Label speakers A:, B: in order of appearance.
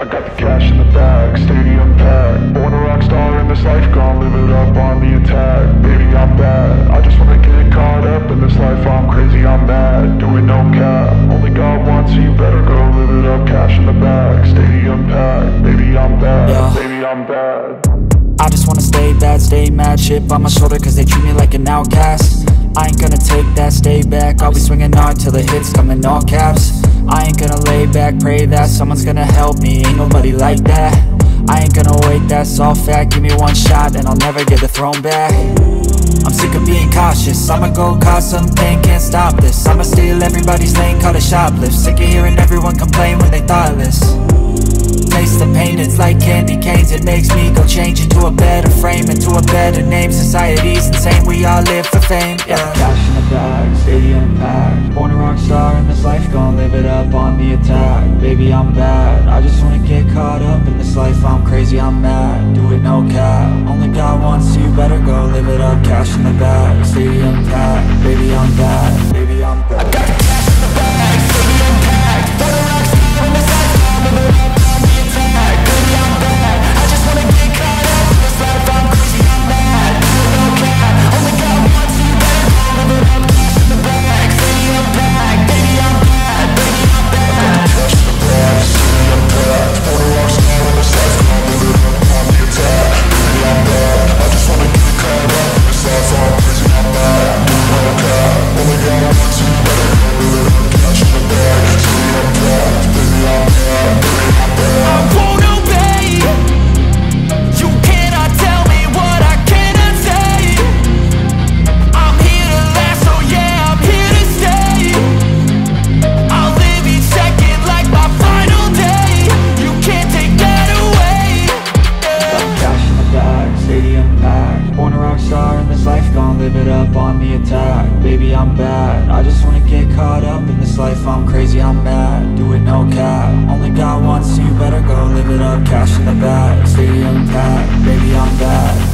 A: I got the cash in the bag, stadium packed. Born a rock star in this life, gon' live it up on the attack. Baby, I'm bad, I just wanna get caught up in this life. I'm crazy, I'm mad, doing no cap. Only God wants you, better go live it up. Cash in the bag, stadium packed. Baby, I'm bad, yeah. Baby, I'm bad.
B: I just wanna stay bad, stay mad. Chip on my shoulder cause they treat me like an outcast. I ain't gonna take that, stay back. I'll be swinging hard till the hits come in all caps. I ain't gonna lay back, pray that someone's gonna help me. Ain't nobody like that. I ain't gonna wait, that's all fact. Give me one shot and I'll never get the throne back. I'm sick of being cautious, I'ma go cause something, can't stop this. I'ma steal everybody's lane, call it shoplift. Sick of hearing everyone complain when they thoughtless. Taste the pain, it's like candy canes. It makes me go change into a better frame, into a better name. Society's insane, we all live for fame, yeah. Cash in the bag, stadium packed. Born a rock star in this life, gon' live it up on the attack. Baby, I'm bad, I just wanna get caught up in this life. I'm crazy, I'm mad, do it no cap. Only God wants you, better go live it up. Cash in the bag, stadium packed. Baby, I'm bad, baby, I'm bad. I got the cash in the bag, stadium packed. Born a rock star in this life, gon' live it up. Live it up on the attack. Baby, I'm bad, I just wanna get caught up in this life. I'm crazy, I'm mad, do it no cap. Only God wants you, better go live it up. Cash in the bag, stadium packed. Baby, I'm bad.